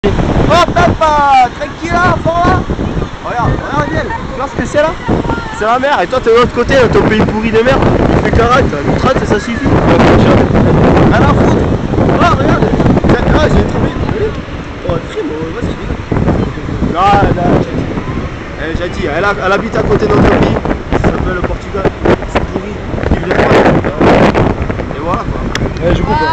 Oh papa, tranquille, fort là. Regarde, Miel, tu vois ce que c'est là? C'est la mer, et toi t'es de l'autre côté, ton pays pourri de merde. Il fait carac, une traite ça suffit. À la foutre. Oh regarde, ah j'ai trouvé. Oh frime, vas-y, je là, j'ai dit, elle habite à côté de notre pays. Ça s'appelle le Portugal. C'est pourri. Il vient pas. Et voilà quoi. Je coupe.